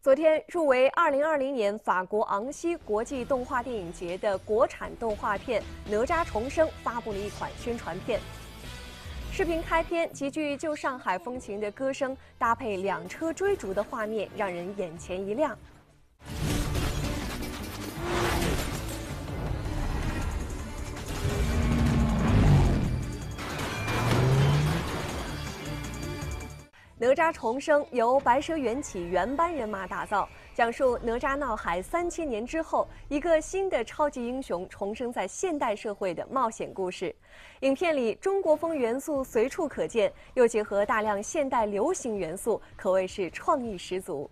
昨天入围2020年法国昂西国际动画电影节的国产动画片《哪吒重生》发布了一款宣传片。视频开篇，极具旧上海风情的歌声搭配两车追逐的画面，让人眼前一亮。 哪吒重生由白蛇缘起原班人马打造，讲述哪吒闹海3000年之后，一个新的超级英雄重生在现代社会的冒险故事。影片里中国风元素随处可见，又结合大量现代流行元素，可谓是创意十足。